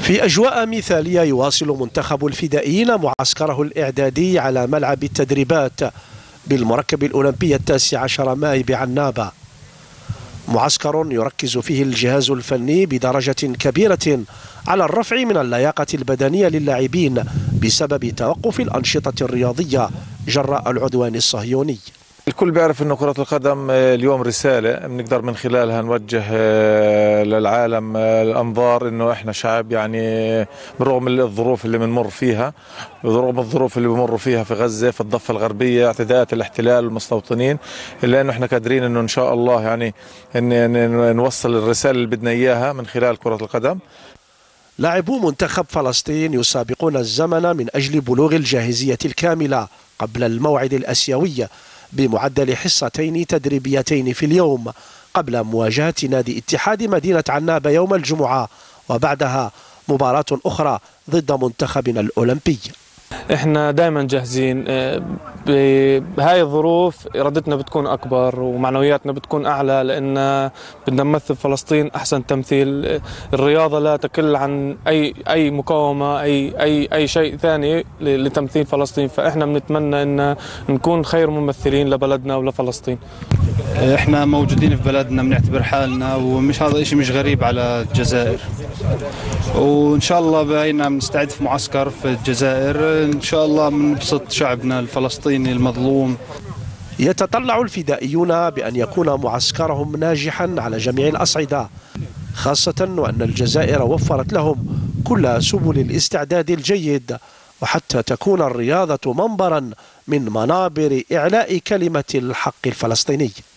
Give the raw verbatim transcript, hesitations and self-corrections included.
في أجواء مثالية يواصل منتخب الفدائيين معسكره الإعدادي على ملعب التدريبات بالمركب الأولمبي التاسع عشر ماي بعنابة. معسكر يركز فيه الجهاز الفني بدرجة كبيرة على الرفع من اللياقة البدنية للاعبين بسبب توقف الأنشطة الرياضية جراء العدوان الصهيوني. الكل بيعرف انه كرة القدم اليوم رسالة بنقدر من خلالها نوجه للعالم الانظار انه احنا شعب، يعني بالرغم من الظروف اللي بنمر فيها، بالرغم من الظروف اللي بمروا فيها في غزة في الضفة الغربية، اعتداءات الاحتلال والمستوطنين، الا انه احنا قادرين انه ان شاء الله يعني ان نوصل الرسالة اللي بدنا اياها من خلال كرة القدم. لاعبو منتخب فلسطين يسابقون الزمن من اجل بلوغ الجاهزية الكاملة قبل الموعد الاسيوي بمعدل حصتين تدريبيتين في اليوم قبل مواجهة نادي اتحاد مدينة عنابة يوم الجمعة، وبعدها مباراة أخرى ضد منتخبنا الأولمبي. احنا دائما جاهزين، بهاي الظروف ارادتنا بتكون اكبر ومعنوياتنا بتكون اعلى، لان بدنا نمثل فلسطين احسن تمثيل. الرياضه لا تقل عن اي اي مقاومه، اي اي اي شيء ثاني لتمثيل فلسطين، فاحنا بنتمنى ان نكون خير ممثلين لبلدنا ولفلسطين. احنا موجودين في بلدنا بنعتبر حالنا، ومش هذا شيء مش غريب على الجزائر، وان شاء الله بقينا بنستعد في معسكر في الجزائر، ان شاء الله بنبسط شعبنا الفلسطيني المظلوم. يتطلع الفدائيون بأن يكون معسكرهم ناجحا على جميع الأصعدة، خاصة وأن الجزائر وفرت لهم كل سبل الاستعداد الجيد، وحتى تكون الرياضة منبرا من منابر إعلاء كلمة الحق الفلسطيني.